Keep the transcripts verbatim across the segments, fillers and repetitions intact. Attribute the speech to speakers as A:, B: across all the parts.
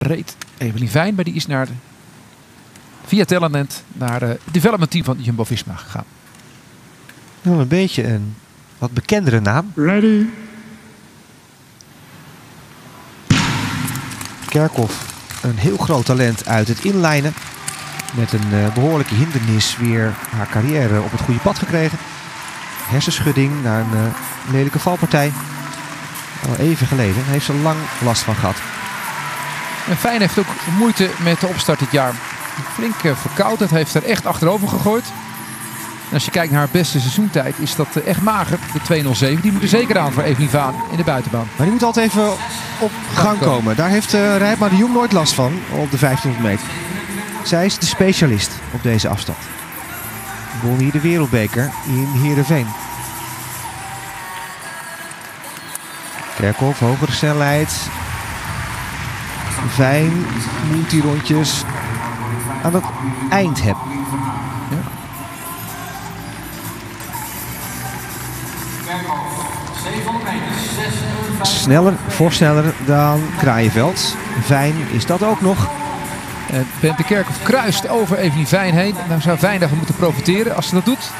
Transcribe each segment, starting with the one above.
A: reed Evelien Fijn, maar die is naar de, via Telenet naar het development team van Jumbo-Visma gegaan.
B: Wel een beetje een wat bekendere naam.
C: Ready.
B: Kerkhoff, een heel groot talent uit het inlijnen. Met een uh, behoorlijke hindernis weer haar carrière op het goede pad gekregen. Hersenschudding na een uh, lelijke valpartij. Al even geleden. Daar heeft ze lang last van gehad.
A: En Fijn heeft ook moeite met de opstart dit jaar. Flink uh, verkoudheid, heeft er echt achterover gegooid. En als je kijkt naar haar beste seizoentijd is dat uh, echt mager. De twee nul zeven, die moet er zeker aan voor Evelien Fijn in de buitenbaan.
B: Maar die moet altijd even op gang komen. komen. Daar heeft uh, Rijpma de Jong nooit last van op de vijftienhonderd meter. Zij is de specialist op deze afstand. Won hier de wereldbeker in Heerenveen. Kerkhoff, hogere snelheid. Fijn moet die rondjes aan het eind hebben. Ja. Sneller, voorsneller dan Kraaienveld. Fijn is dat ook nog.
A: En Bente Kerkhoff kruist over Evelien Fijn heen. Nou zou Fijn daarvan moeten profiteren als ze dat doet.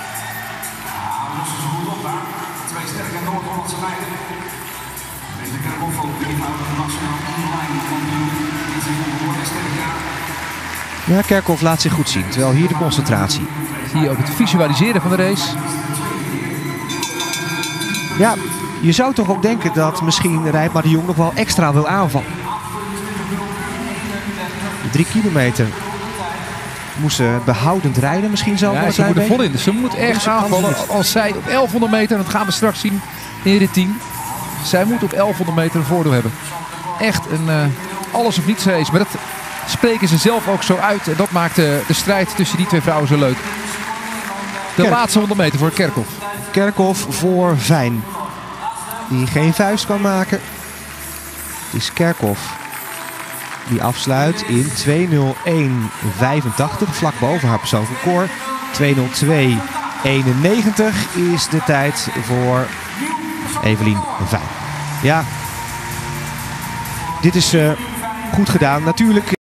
B: Ja, Kerkhoff laat zich goed zien. Terwijl hier de concentratie.
A: Zie je ook het visualiseren van de race.
B: Ja, je zou toch ook denken dat misschien Rijpma de Jong nog wel extra wil aanvallen. Drie kilometer moest ze behoudend rijden misschien zelf.
A: Ja, ze moet er vol in. Dus ze moet ergens aanvallen. Als zij op elfhonderd meter, en dat gaan we straks zien in de tien. Zij moet op elfhonderd meter een voordeel hebben. Echt een uh, alles of niets race. Maar dat spreken ze zelf ook zo uit. En dat maakt de, de strijd tussen die twee vrouwen zo leuk. De Kerk. laatste honderd meter voor Kerkhoff.
B: Kerkhoff voor Fijn. Die geen vuist kan maken. Het is Kerkhoff die afsluit in twee nul één vijfentachtig. Vlak boven haar persoonlijk record. twee nul twee eenennegentig is de tijd voor Evelien Fijn. Ja, dit is uh, goed gedaan. Natuurlijk.